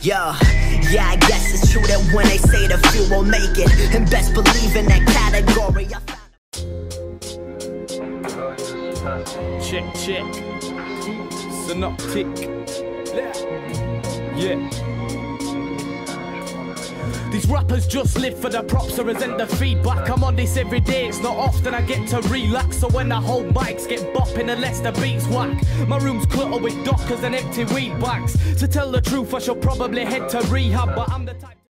Yeah, I guess it's true that when they say the few will make it, and best believe in that category. Check. Synoptic. Yeah. These rappers just live for the props or resent the feedback. I'm on this every day, it's not often I get to relax. So when I hold mics, get bopping unless the beats whack. My room's cluttered with dockers and empty weed bags. To tell the truth, I should probably head to rehab, but I'm the type